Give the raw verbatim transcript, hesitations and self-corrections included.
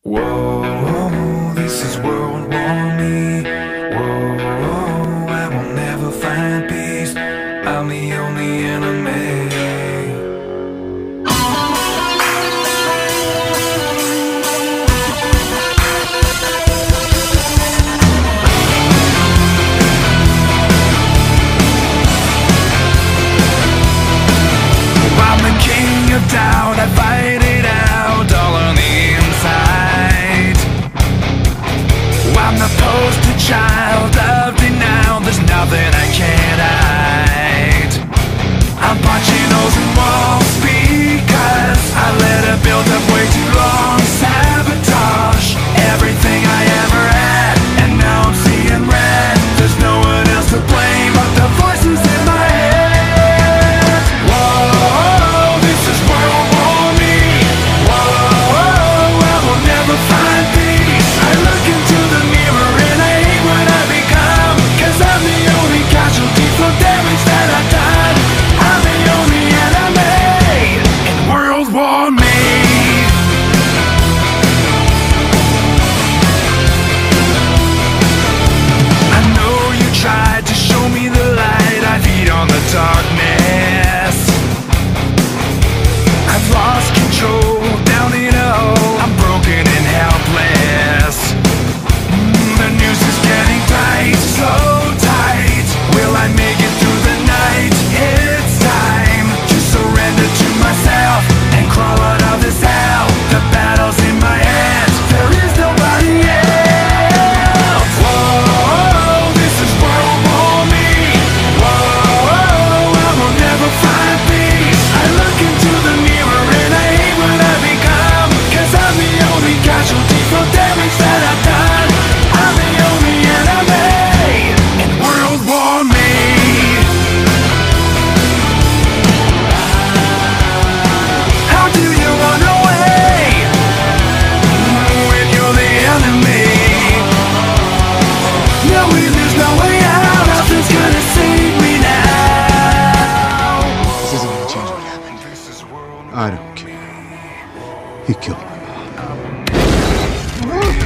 Whoa, this is World War Me. Whoa, I will never find peace. I'm the only enemy. I'm the king of doubt, I fight it out all on the inside. I'm the poster child of denial, there's nothing I can't hide. I'm punching holes in walls because I let it build up way too long. Sabotage everything I ever had, and now I'm seeing red. There's no one else to blame but the voices in my head. Whoa, this is World War Me. Whoa, I will never find peace. I look into the mirror and I hate what I become, 'cause I'm the only casualty for damage that I've done. I'm the only enemy in World War Me. I know you tried to show me the light, I feed on the darkness. I've lost control down in a hole, I'm broken and helpless. Mm, the news is getting tight, so tight. Will I make it through the night? It's time to surrender to myself and crawl out of this hell. The battle's in my hands, there is nobody else. Whoa, this is World War Me. Whoa, I will never find peace. I look into the mirror and I hate what I become, 'cause I'm the only casualty for damage that I've done. I'm the only enemy in World War Me. How do you run away when you're the enemy? Knowing there's no way out, nothing's gonna save me now. This isn't gonna change what happened. I don't care. He killed my mom.